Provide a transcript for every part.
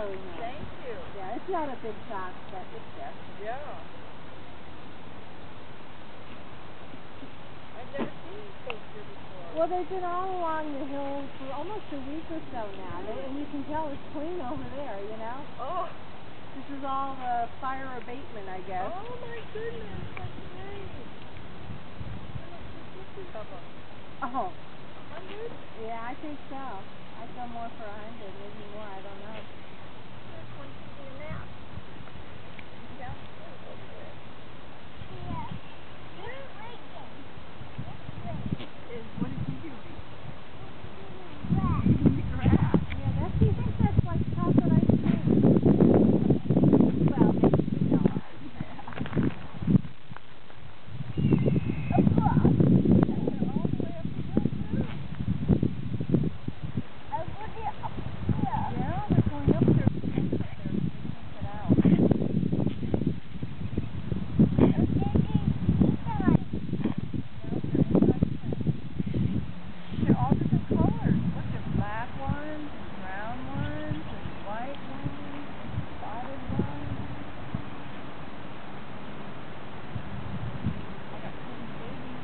really nice. Thank you. Yeah, it's not a big shock, but it's there. Yeah. I've never seen those here before. Well, they've been all along the hill for almost a week or so now, and you can tell it's clean over there, you know? Oh. This is all the fire abatement, I guess. Oh my goodness, that's great. How much do you have them? Oh. 100? Yeah, I think so. I'd go more for 100, maybe more, I don't know. There's one taking a nap. He's down asleep over there. Yeah. It's breaking. What is he doing? It's Eating the grass. Yeah, he thinks that's like chocolate ice cream. Well, maybe vanilla ice cream. Yeah, they're going up there. They're all different colors. Look, there's black ones, and brown ones, and white ones, and spotted ones. I got pretty babies.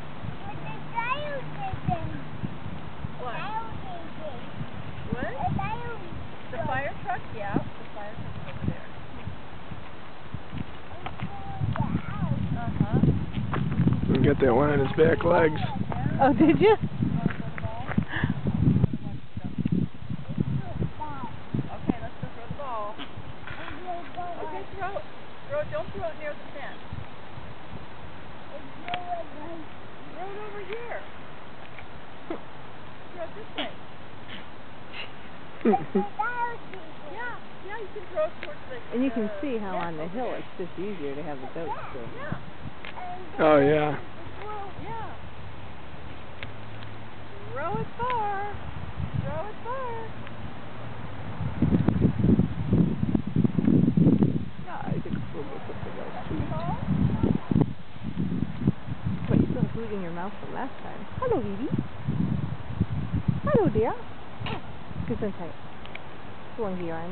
What? What? The fire truck? Yeah, the fire truck is over there. Uh-huh. You got that one on his back legs. Yeah. Oh, did you? Okay, let's go throw the ball. Okay, throw it. Don't throw it near the fence. Throw it over here. Throw it this way. Yeah, you can throw it towards the... And you can see how on the hill it's just easier to have the goats through. Yeah. Oh, yeah. Yeah. Throw it far. Throw it far. Yeah, I think we'll get the big old sweet. Ball? Wait, you still have food in your mouth from last time. Hello, baby. Hello, dear. Gesundheit. Holen Sie rein.